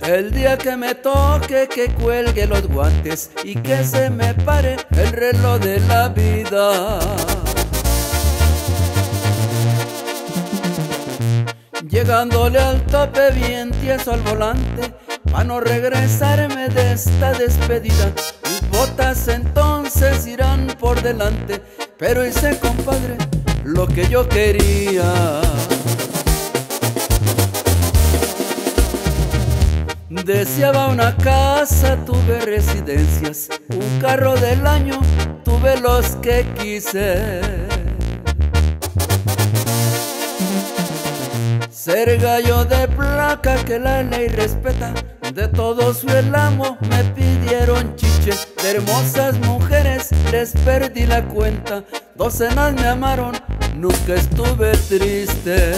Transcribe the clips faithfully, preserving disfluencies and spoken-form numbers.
El día que me toque que cuelgue los guantes y que se me pare el reloj de la vida. Llegándole al tope bien tieso al volante, pa' no regresarme de esta despedida. Mis botas entonces irán por delante, pero hice, compadre, lo que yo quería. Deseaba una casa, tuve residencias, un carro del año, tuve los que quise. Ser gallo de placa que la ley respeta, de todos fui el amo, me pidieron chiche. De hermosas mujeres les perdí la cuenta, docenas me amaron, nunca estuve triste.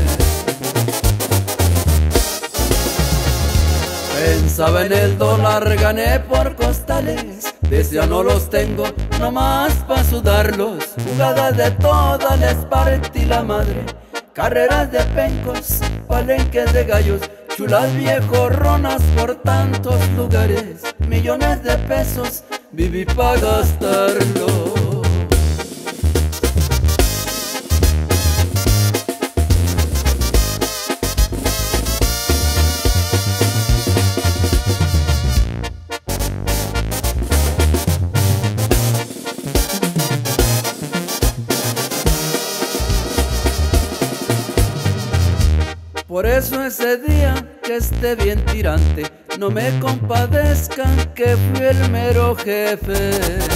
Pensaba en el dólar, gané por costales, decía no los tengo, nomás pa' sudarlos. Jugadas de todas les partí la madre, carreras de pencos, palenques de gallos, chulas viejorronas por tantos lugares. Millones de pesos viví pa' gastarlo. Por eso ese día que esté bien tirante, no me compadezcan que fui el mero jefe.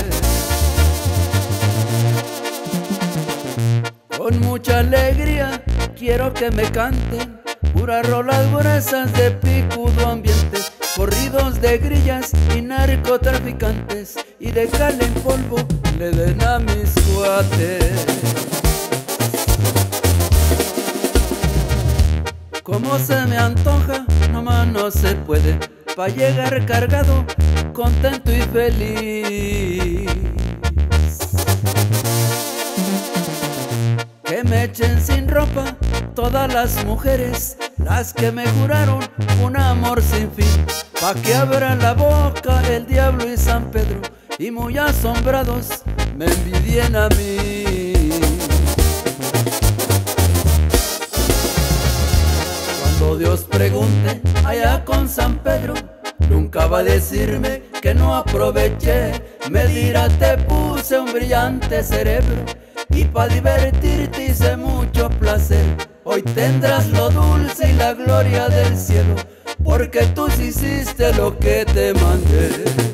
Con mucha alegría quiero que me canten puras rolas gruesas de picudo ambiente, corridos de grillas y narcotraficantes, y de cal en polvo le den a mis cuates. Como se me antoja, nomás no se puede, pa' llegar cargado, contento y feliz. Que me echen sin ropa todas las mujeres, las que me juraron un amor sin fin, pa' que abra la boca el diablo y San Pedro, y muy asombrados me envidien a mí. Cuando Dios pregunte allá con San Pedro, nunca va a decirme que no aproveché. Me dirá te puse un brillante cerebro y pa' divertirte hice mucho placer. Hoy tendrás lo dulce y la gloria del cielo, porque tú sí hiciste lo que te mandé.